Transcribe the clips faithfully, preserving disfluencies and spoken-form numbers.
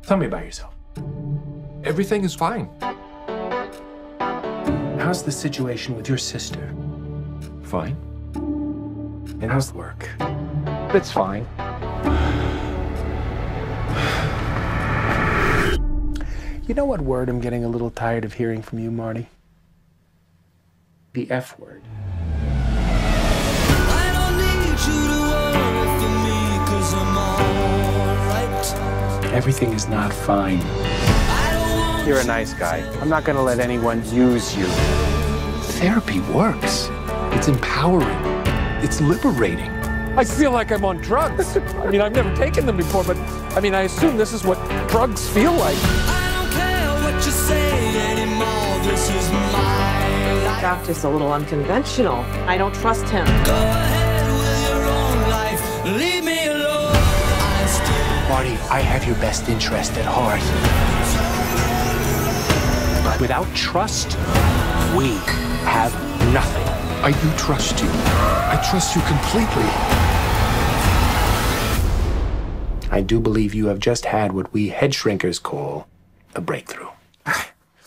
Tell me about yourself. Everything is fine. How's the situation with your sister? Fine. And how's the work? It's fine. You know what word I'm getting a little tired of hearing from you, Marty? The F word. I don't need you to worry for me, 'cause I'm all right. Everything is not fine. You're a nice guy. I'm not gonna let anyone use you. Therapy works. It's empowering. It's liberating. I feel like I'm on drugs. I mean, I've never taken them before, but I mean, I assume this is what drugs feel like. I don't care what you say anymore. This is my life. Doctor's a little unconventional. I don't trust him. Go ahead with your own life. Leave me alone. I still Marty, I have your best interest at heart. But without trust, we have nothing. I do trust you. I trust you completely. I do believe you have just had what we head shrinkers call a breakthrough.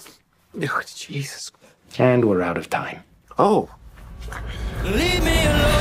Oh, Jesus. And we're out of time. Oh. leave me alone.